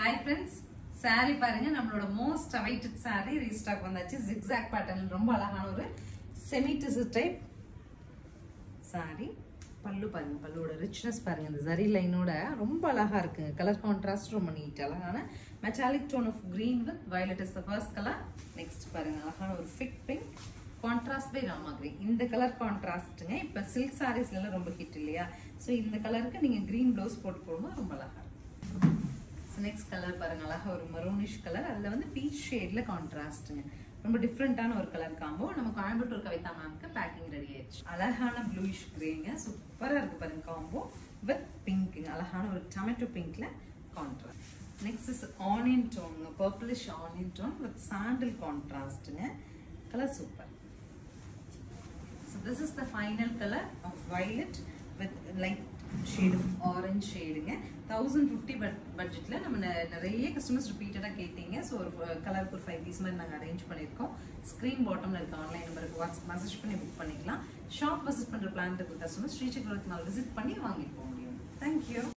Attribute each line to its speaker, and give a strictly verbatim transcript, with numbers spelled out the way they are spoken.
Speaker 1: Hi friends, saree பாருங்க நம்மளோட most awaited saree restock வந்தாச்சு. zigzag pattern ரொம்ப அழகான ஒரு semi tissue type saree. பல்லு பாருங்க, பல்லுவோட richness பாருங்க, இந்த zari line ஓட ரொம்ப அழகா இருக்கு. color contrast ரொம்ப neat அழகான metallic tone of green with violet is the first color. next பாருங்க அழகான ஒரு thick pink contrast by rama green. இந்த கலர் கான்ட்ராஸ்ட்ங்க இப்ப silk sarees எல்லாம் ரொம்ப ஹிட் இல்லையா, சோ இந்த கலருக்கு நீங்க green blouse போட்டு போடும்போது ரொம்ப அழகா இருக்கும். So next color பாருங்க அழகா ஒரு maroonish color, அதுல வந்து peach shade ல கான்ட்ராஸ்ட்ங்க ரொம்ப டிஃபரண்டான ஒரு கலர் காம்போ. நம்ம கோயம்புத்தூர் கவிதா மேம்க்கு பேக்கிங் ரெடி ஆயிடுச்சு. அழகான bluish grayங்க சூப்பரா இருக்கு பாருங்க காம்போ வித் பிங்க்ங்க, அழகான ஒரு டொமேட்டோ பிங்க்ல contrast. next is onion tone, purplish onion tone with sandal contrastங்க, colour super. So this is the final color of violet with light shade of orange shadeங்க. one thousand fifty பட்ஜெட்ல நம்ம நிறைய customers ரிப்பீட்டடா கேட்டீங்க. சோ ஒரு கலருக்கு ஒரு five பீஸ் மாதிரி நாங்க அரேஞ்ச் பண்ணிருக்கோம். ஸ்கிரீன் பாட்டம்ல இருக்க ஆன்லைன் நம்பருக்கு வாட்ஸ்அப் மெசேஜ் பண்ணி புக் பண்ணிக்கலாம். ஷாப் விசிட் பண்ற பிளான் இருக்க customers Sri Chakravarthy mall visit பண்ணி வாங்கிட்டு போக முடியும். Thank you.